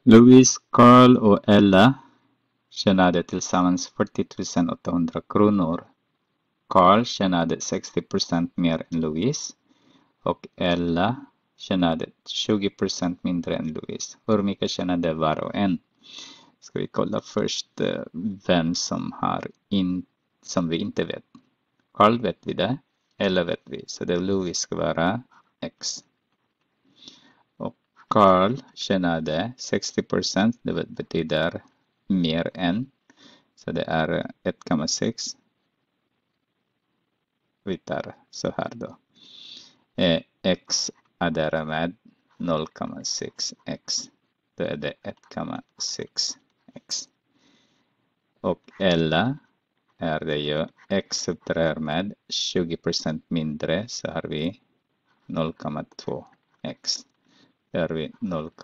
Louise, Carl och Ella tjänade tillsammans 40 800 kronor. Carl tjänade 60% mer än Louise och Ella tjänade 20% mindre än Louise. Hur mycket tjänade var och en? Ska vi kolla först vem som som vi inte vet. Carl vet vi det, Ella vet vi, så det Louise ska vara X. Och Carl tjänade 60%, det betyder mer än, så det är 1,6. Vi tar så här då. X adderar med 0,6x. Då är det 1,6x. Och Ella är det ju x subtraherar med 20% mindre, så har vi 0,2x. Då har vi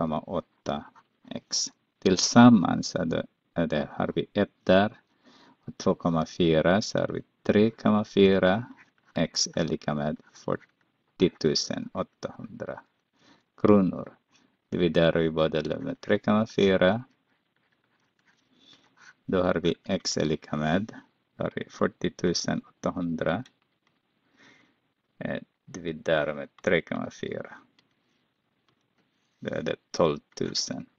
0,8x. Tillsammans har vi 1 där och 2,4, så har vi 3,4. X är lika med 40 800 kronor. Dividerar vi båda med 3,4. Då har vi X är lika med 40 800. Dividerar med 3,4. Då är det 12 000.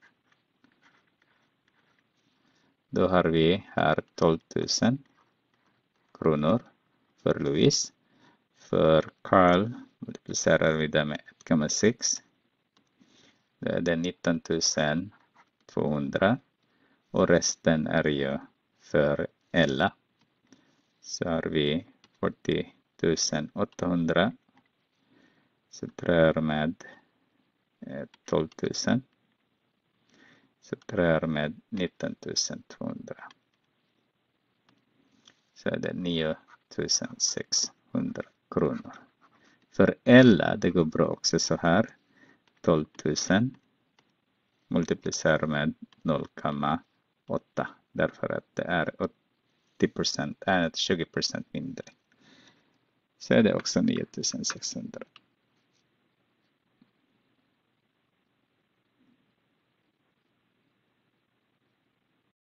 Då har vi här 12 000 kronor för Louise. För Carl multiplicerar vi det med 1,6. Det är det 19 200. Och resten är ju för Ella. Så har vi 40 800. Subtraherar med 12 000. Subtraherar med 19 200. Så är det 9 600 kronor. För Ella, det går bra också så här. 12 000 multiplicerar med 0,8. Därför att det är 20% mindre. Så är det också 9 600.